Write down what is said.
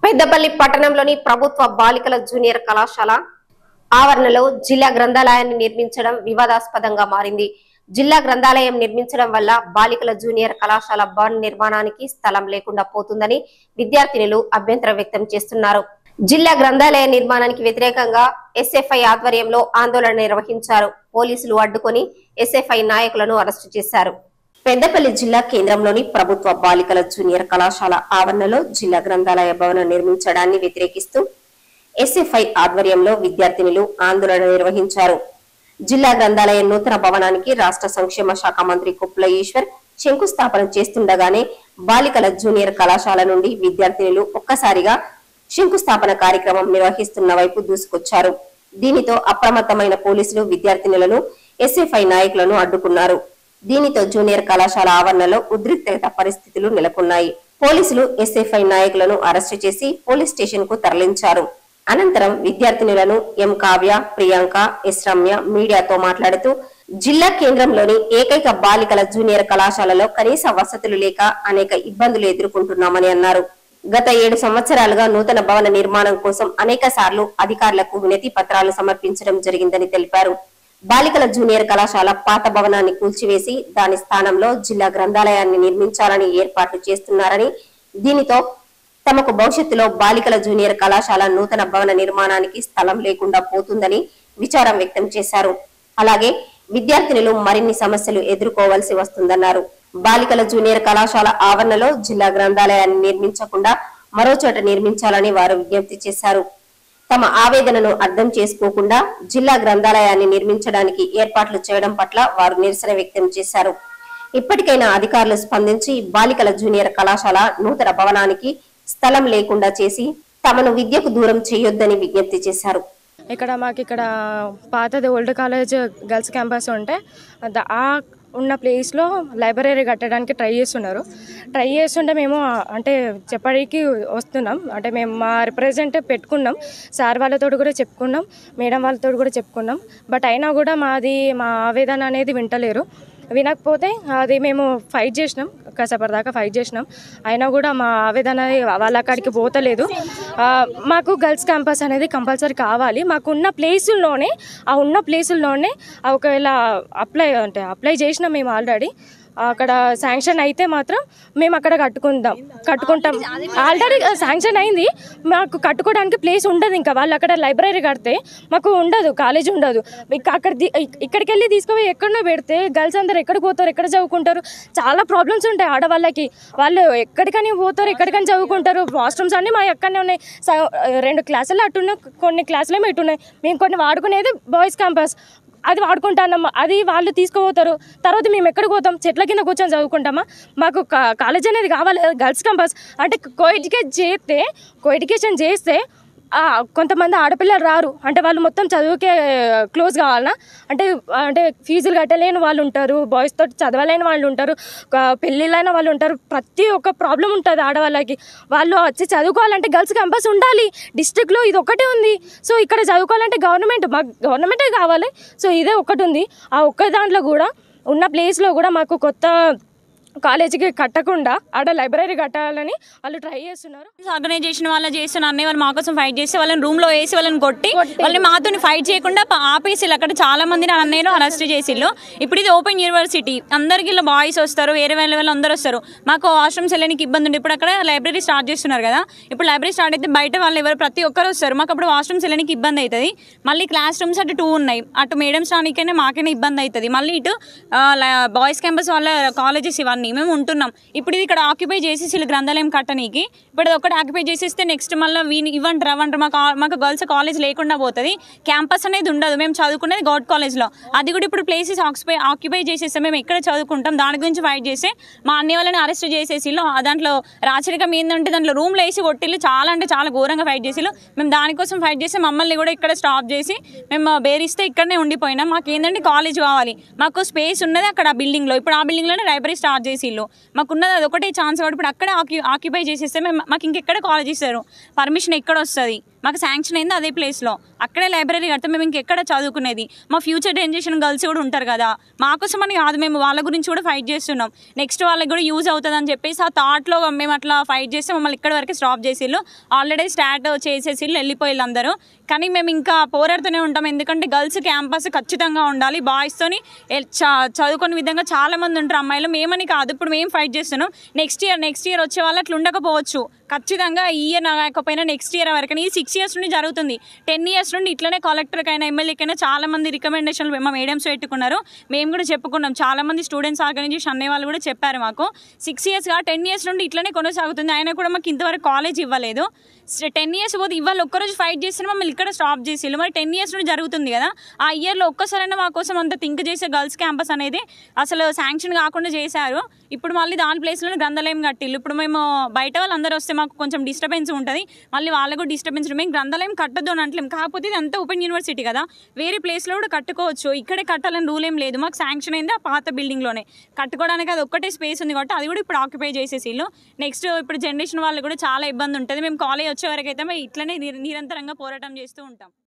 పెద్దపల్లి పట్టణంలోని ప్రభుత్వ బాలికల జూనియర్ కళాశాల ఆవరణలో జిల్లా గ్రంథాలయాన్ని నిర్మించడం వివాదాస్పదంగా మారింది. జిల్లా గ్రంథాలయం నిర్మించడం వల్ల బాలికల జూనియర్ కళాశాల భవన నిర్మాణానికి స్థలం లేకుండా పోతుందని విద్యార్థినులు అభ్యంతరం వ్యక్తం చేస్తున్నారు. జిల్లా గ్రంథాలయ నిర్మాణానికి వ్యతిరేకంగా ఎస్ఎఫ్ఐ ఆధ్వర్యంలో ఆందోళన నిర్వహించారు. పోలీసులు అడ్డుకొని ఎస్ఎఫ్ఐ నాయకులను అరెస్టు చేశారు. పెద్దపల్లి జిల్లా కేంద్రంలోని ప్రభుత్వ బాలికల జూనియర్ కళాశాల ఆవరణలో జిల్లా గ్రంథాలయ భవనం నిర్మించడాన్ని వ్యతిరేకిస్తూ ఎస్ఎఫ్ఐ ఆధ్వర్యంలో విద్యార్థినులు ఆందోళన నిర్వహించారు. జిల్లా గ్రంథాలయ నూతన భవనానికి రాష్ట్ర సంక్షేమ శాఖ మంత్రి కొప్పుల ఈశ్వర్ శంకుస్థాపన చేస్తుండగానే బాలికల జూనియర్ కళాశాల నుండి విద్యార్థినులు ఒక్కసారిగా శంకుస్థాపన కార్యక్రమం నిర్వహిస్తున్న వైపు దూసుకొచ్చారు. దీనితో అప్రమత్తమైన పోలీసులు విద్యార్థినులను ఎస్ఎఫ్ఐ నాయకులను అడ్డుకున్నారు. దీనితో జూనియర్ కళాశాల ఆవరణలో ఉద్రిక్తత పరిస్థితులు నెలకొన్నాయి. పోలీసులు ఎస్ఎఫ్ఐ నాయకులను అరెస్టు చేసి పోలీస్ స్టేషన్ కు తరలించారు. అనంతరం విద్యార్థినులను ఎం కావ్య, ప్రియాంక, ఎస్ రమ్య మీడియాతో మాట్లాడుతూ జిల్లా కేంద్రంలోని ఏకైక బాలికల జూనియర్ కళాశాలలో కనీస వసతులు లేక అనేక ఇబ్బందులు ఎదుర్కొంటున్నామని అన్నారు. గత 7 సంవత్సరాలుగా నూతన భవన నిర్మాణం కోసం అనేక సార్లు అధికారులకు వినతి పత్రాలు సమర్పించడం జరిగిందని తెలిపారు. బాలికల జూనియర్ కళాశాల పాత భవనాన్ని కూల్చివేసి దాని స్థానంలో జిల్లా గ్రంథాలయాన్ని నిర్మించాలని ఏర్పాట్లు చేస్తున్నారని, దీనితో తమకు భవిష్యత్తులో బాలికల జూనియర్ కళాశాల నూతన భవన నిర్మాణానికి స్థలం లేకుండా పోతుందని విచారం వ్యక్తం చేశారు. అలాగే విద్యార్థినులు మరిన్ని సమస్యలు ఎదుర్కోవాల్సి వస్తుందన్నారు. బాలికల జూనియర్ కళాశాల ఆవరణలో జిల్లా గ్రంథాలయాన్ని నిర్మించకుండా మరో చోట నిర్మించాలని వారు విజ్ఞప్తి చేశారు. తమ ఆవేదనను అర్థం చేసుకోకుండా జిల్లా గ్రంథాలయాన్ని నిర్మించడానికి ఏర్పాట్లు చేయడం పట్ల వారు నిరసన వ్యక్తం చేశారు. ఇప్పటికైనా అధికారులు స్పందించి బాలికల జూనియర్ కళాశాల నూతన భవనానికి స్థలం లేకుండా చేసి తమను విద్యకు దూరం చేయొద్దని విజ్ఞప్తి చేశారు. ఇక్కడ పాతది ఓల్డ్ కాలేజ్ గర్ల్స్ క్యాంపస్ ఉంటే ఆ ఉన్న ప్లేస్లో లైబ్రరీ కట్టడానికి ట్రై చేస్తుంటే మేము అంటే చెప్పడానికి వస్తున్నాం. అంటే మేము మా రిప్రజెంట్ పెట్టుకున్నాం, సార్ వాళ్ళతో కూడా చెప్పుకున్నాం, మేడం వాళ్ళతో కూడా చెప్పుకున్నాం. బట్ అయినా కూడా మా ఆవేదన అనేది వినకపోతే అది మేము ఫైట్ చేసినాం, కాసేపటిదాకా ఫైట్ చేసినాం. అయినా కూడా మా ఆవేదన వాళ్ళ అక్కడికి పోతలేదు. మాకు గర్ల్స్ క్యాంపస్ అనేది కంపల్సరీ కావాలి. మాకు ఉన్న ప్లేసుల్లోనే ఒకవేళ అప్లై చేసినాం మేము ఆల్రెడీ. అక్కడ శాంక్షన్ అయితే మాత్రం మేము అక్కడ కట్టుకుంటాం. ఆల్రెడీ శాంక్షన్ అయింది, మాకు కట్టుకోవడానికి ప్లేస్ ఉండదు. ఇంకా వాళ్ళు అక్కడ లైబ్రరీ కడితే మాకు ఉండదు, కాలేజ్ ఉండదు. ఇక్కడికి వెళ్ళి తీసుకుపోయి ఎక్కడో పెడితే గర్ల్స్ అందరు ఎక్కడికి పోతారు, ఎక్కడ చదువుకుంటారు? చాలా ప్రాబ్లమ్స్ ఉంటాయి ఆడవాళ్ళకి. వాళ్ళు ఎక్కడికని పోతారు, ఎక్కడికని చదువుకుంటారు? వాష్రూమ్స్ అన్నీ మా ఎక్కడనే ఉన్నాయి. 2 క్లాసులు అట్టున్నాయి, కొన్ని క్లాసులేమో ఇట్టున్నాయి. మేము కొన్ని వాడుకునేది బాయ్స్ క్యాంపస్, అది వాడుకుంటాం. అది వాళ్ళు తీసుకుపోతారు. తర్వాత మేము ఎక్కడికి పోతాం? చెట్ల కింద కూర్చొని చదువుకుంటామా? మాకు కాలేజ్ అనేది కావాలి. గర్ల్స్ క్యాంపస్ అంటే కో ఎడ్యుకేషన్ చేస్తే కొంతమంది ఆడపిల్లలు రారు. అంటే వాళ్ళు మొత్తం చదువుకే క్లోజ్ కావాలన్నా? అంటే ఫీజులు కట్టలేని వాళ్ళు ఉంటారు, బాయ్స్ తోటి చదవలేని వాళ్ళు ఉంటారు, పెళ్ళిళ్ళైన వాళ్ళు ఉంటారు. ప్రతి ఒక్క ప్రాబ్లం ఉంటుంది ఆడవాళ్ళకి. వాళ్ళు వచ్చి చదువుకోవాలంటే గర్ల్స్ క్యాంపస్ ఉండాలి. డిస్ట్రిక్ట్లో ఇది ఒకటే ఉంది. సో ఇక్కడ చదువుకోవాలంటే గవర్నమెంటే కావాలి. సో ఇదే ఒకటి ఉంది. ఆ ఒక్క దాంట్లో కూడా ఉన్న ప్లేస్లో కూడా మాకు కొత్త కాలేజీకి కట్టకుండా ఆడ లైబ్రరీ కట్టాలని వాళ్ళు ట్రై చేస్తున్నారు. ఆర్గనైజేషన్ వాళ్ళు చేస్తున్న అన్నయ్య వాళ్ళు మా కోసం ఫైట్ చేస్తే వాళ్ళని రూమ్లో వేసి వాళ్ళని కొట్టి వాళ్ళని మాతో ఫైట్ చేయకుండా ఆపేసి అక్కడ చాలా మందిని అన్నయ్యను అరెస్ట్ చేసిళ్ళు. ఇప్పుడు ఇది ఓపెన్ యూనివర్సిటీ, అందరికి ఇలా బాయ్స్ వస్తారు, వేరే వాళ్ళు అందరూ వస్తారు. మాకు వాష్రూమ్స్ వెళ్ళడానికి ఇబ్బంది ఉంది. ఇప్పుడు అక్కడ లైబ్రరీ స్టార్ట్ చేస్తున్నారు కదా, ఇప్పుడు లైబ్రరీ స్టార్ట్ అయితే బయట వాళ్ళు ప్రతి ఒక్కరు వస్తారు. మాకు అప్పుడు వాష్రూమ్స్ వెళ్ళడానికి ఇబ్బంది అవుతుంది. మళ్ళీ క్లాస్ రూమ్స్ అటు 2 ఉన్నాయి. అటు మేడమ్స్ రానికైనా మాకైనా ఇబ్బంది అవుతుంది. మళ్ళీ ఇటు బాయ్స్ క్యాంపస్ వాళ్ళ కాలేజెస్ ఇవన్నీ మేము ఉంటున్నాం. ఇప్పుడు ఇది ఇక్కడ ఆక్యుపై చేసేసి గ్రంథాలయం కట్టనీకి ఇప్పుడు ఒకటి ఆక్యుపై చేసేస్తే నెక్స్ట్ మళ్ళీ ఇవ్వంటారు మాకు గర్ల్స్ కాలేజ్ లేకుండా పోతుంది. క్యాంపస్ అనేది ఉండదు. మేము చదువుకునేది గౌడ్ కాలేజ్లో, అది కూడా ఇప్పుడు ప్లేసెస్ ఆక్యుపై చేసేస్తే మేము ఎక్కడ చదువుకుంటాం? దాని గురించి ఫైట్ చేస్తే మా అన్నయ్య వాళ్ళని అరెస్ట్ చేసేసి దాంట్లో రాచరికం ఏంటంటే దాంట్లో రూమ్లో వేసి కొట్టిళ్ళు. చాలా అంటే చాలా ఘోరంగా ఫైట్ చేసిళ్ళు. మేము దానికోసం ఫైట్ చేసి మమ్మల్ని కూడా ఇక్కడ స్టాప్ చేసి మేము బేరిస్తే ఇక్కడనే ఉండిపోయినాం. మాకు ఏంటంటే కాలేజ్ కావాలి, మాకు స్పేస్ ఉన్నది అక్కడ ఆ బిల్డింగ్లో. ఇప్పుడు ఆ బిల్డింగ్లోనే లైబ్రరీ స్టార్ట్ చేసి మాకున్నది అది ఒకటే ఛాన్స్. కాబట్టి ఇప్పుడు అక్కడే ఆక్యుపై చేసేస్తే మాకు ఇంకెక్కడ కాలేజ్ ఇస్తారు, పర్మిషన్ ఎక్కడ వస్తుంది? మాకు శాంక్షన్ అయింది అదే ప్లేస్లో, అక్కడే లైబ్రరీ కడితే మేము ఇంకెక్కడ చదువుకునేది? మా ఫ్యూచర్ జనరేషన్ గర్ల్స్ కూడా ఉంటారు కదా, మాకోసం అని కాదు, మేము వాళ్ళ గురించి కూడా ఫైట్ చేస్తున్నాం. నెక్స్ట్ వాళ్ళకి కూడా యూజ్ అవుతుంది అని చెప్పేసి ఆ థాట్లో మేము అట్లా ఫైట్ చేస్తే మమ్మల్ని ఇక్కడ వరకు స్టాప్ చేసిళ్ళు. ఆల్రెడీ స్టార్ట్ చేసేసిళ్ళు, వెళ్ళిపోయిళ్ళు అందరూ. కానీ మేము ఇంకా పోరాడుతూనే ఉంటాం, ఎందుకంటే గర్ల్స్ క్యాంపస్ ఖచ్చితంగా ఉండాలి. బాయ్స్తోని చదువుకునే విధంగా చాలా మంది ఉంటారు అమ్మాయిలు, మేమని కాదు, ఇప్పుడు మేము ఫైట్ చేస్తున్నాం. నెక్స్ట్ ఇయర్ వచ్చే వాళ్ళు అట్లా ఉండకపోవచ్చు, ఖచ్చితంగా ఈ ఇయర్ కాకపోయినా నెక్స్ట్ ఇయర్ వరకు. ఈ 6 years నుండి జరుగుతుంది. 10 years నుండి ఇట్లనే కలెక్టర్కైనా ఎమ్మెల్యేకైనా చాలా మంది రికమెండేషన్లు మా మేడమ్స్ పెట్టుకున్నారు, మేము కూడా చెప్పుకున్నాం. చాలా మంది స్టూడెంట్స్ ఆర్గనైజేషన్ అనే వాళ్ళు కూడా చెప్పారు మాకు. 6 years 10 years నుండి ఇట్లనే కొనసాగుతుంది. ఆయన కూడా మాకు ఇంతవరకు కాలేజ్ ఇవ్వలేదు. 10 years పోతే ఇవాళ ఒక్కరోజు ఫైట్ చేస్తే మమ్మల్ని ఇక్కడ స్టాప్ చేసి, మరి 10 years నుండి జరుగుతుంది కదా, ఆ ఇయర్లో ఒక్కసారైనా మా కోసం అంత థింక్ చేసే గర్ల్స్ క్యాంపస్ అనేది అసలు శాంక్షన్ కాకుండా చేశారు. ఇప్పుడు మళ్ళీ దాని ప్లేస్లో గ్రంథాలయం కట్టిల్లు. ఇప్పుడు మేము బయట వాళ్ళు అందరూ వస్తే మాకు కొంచెం డిస్టర్బెన్స్ ఉంటుంది, మళ్ళీ వాళ్ళకు డిస్టర్బెన్స్. మేము గ్రంథాలయం కట్టద్దు అని అంటలేం, కాకపోతే ఇది అంతా ఓపెన్ యూనివర్సిటీ కదా, వేరే ప్లేస్లో కూడా కట్టుకోవచ్చు, ఇక్కడే కట్టాలని రూల్ ఏం లేదు. మాకు శాంక్షన్ అయింది ఆ పాత బిల్డింగ్లోనే కట్టుకోవడానికి, అది ఒక్కటే స్పేస్ ఉంది కాబట్టి అది కూడా ఇప్పుడు ఆక్యుపై చేసేసి. నెక్స్ట్ ఇప్పుడు జనరేషన్ వాళ్ళు కూడా చాలా ఇబ్బంది ఉంటుంది. మేము కాలేజ్ వచ్చే వరకు అయితే మేము ఇట్లనే నిరంతరంగా పోరాటం చేస్తూ ఉంటాం.